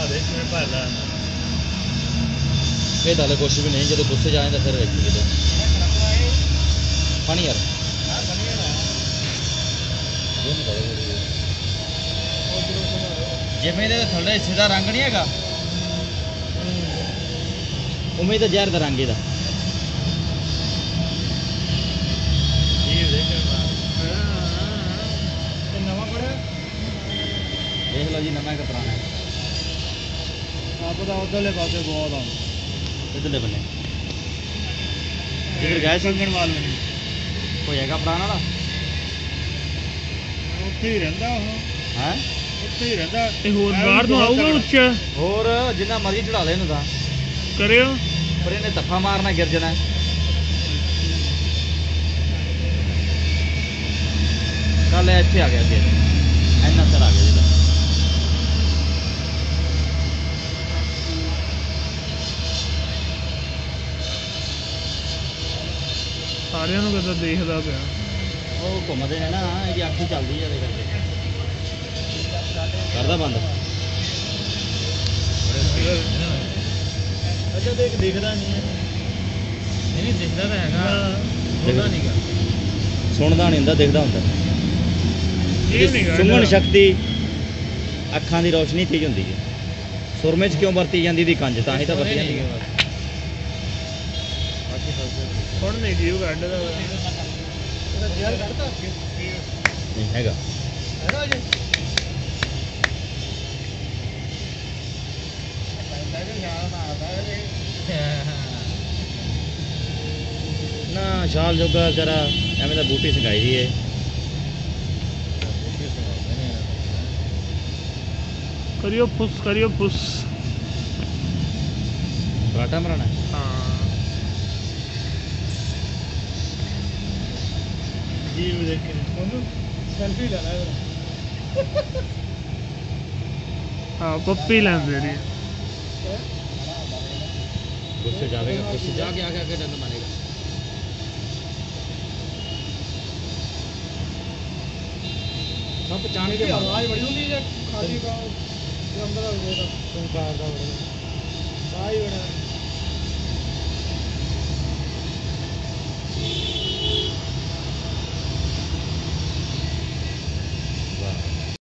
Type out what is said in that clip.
ये तो कुछ भी नहीं जो गुस्से जाए तो फिर देखिए पानी यार जिमें थोड़े हिस्से का रंग नहीं है उमें तो जहर का रंग ਇਹਦਾ देख लो जी नवा का पुराना आप उधरले पास बहुत आ इधरले बने इधर गए संगण वाल में कोई है पुराना वाला उत्थे ही रहंदा है उत्थे ही रहंदा ते होर बाहर तो आऊगा उच्च होर जिन्ना मर्जी चढ़ा ले इनू दा करियो पर इन्हें धक्का मारना गिर जाना कल इत्थे आ गया जी इन्ना सर आ गया जी सारिਆਂ ਨੂੰ ਕਿਦਾਂ ਦੇਖਦਾ ਪਿਆ ਉਹ ਘੁੰਮਦੇ ਨੇ ਨਾ ਇਹਦੀ ਅੱਖ ਹੀ ਚੱਲਦੀ ਹੈ ਇਹਦੇ ਕਰਕੇ ਕਰਦਾ ਬੰਦ ਅੱਛਾ ਦੇਖ ਦਿਖਦਾ ਨਹੀਂ ਹੈ ਨਹੀਂ ਦਿਖਦਾ ਤਾਂ ਹੈਗਾ ਸੁਣਦਾ ਨਹੀਂਗਾ ਸੁਣਦਾ ਨਹੀਂ ਹੁੰਦਾ ਦਿਖਦਾ ਹੁੰਦਾ ਇਹ ਨਹੀਂ ਸੁਣਨ ਸ਼ਕਤੀ ਅੱਖਾਂ ਦੀ ਰੋਸ਼ਨੀ ਤੇਜ਼ ਹੁੰਦੀ ਹੈ ਸੁਰਮੇ 'ਚ ਕਿਉਂ ਵਰਤੀ ਜਾਂਦੀ ਦੀ ਕੰਜ ਤਾਂ ਹੀ ਤਾਂ ਵਰਤੀ ਜਾਂਦੀ ਹੈ ਹੁਣ ਨਹੀਂ ਜੀਵ ਕੱਢਦਾ ਇਹਦਾ ਜ਼ਹਿਰ ਕੱਢਦਾ ਨਹੀਂ ਹੈਗਾ ਹੈਗਾ ਜੀ ਨਾ ਸ਼ਾਲ ਜੋਗਾ ਵਿਚਾਰਾ ਐਵੇਂ ਤਾਂ ਬੂਟੀ ਸੰਗਾਈ ਦੀ ਹੈ ਕਰਿਓ ਪੁੱਸ ਪਰਾਠਾ ਮਰਾਣਾ ਹਾਂ जीव देखे सेल्फी लेना हाँ पप्पी लेंदे रही गुस्से जावेगा गुस्से जाके आगे डंड मारेगा सब पहचान के आवाज बड़ी होती है खाली का अंदर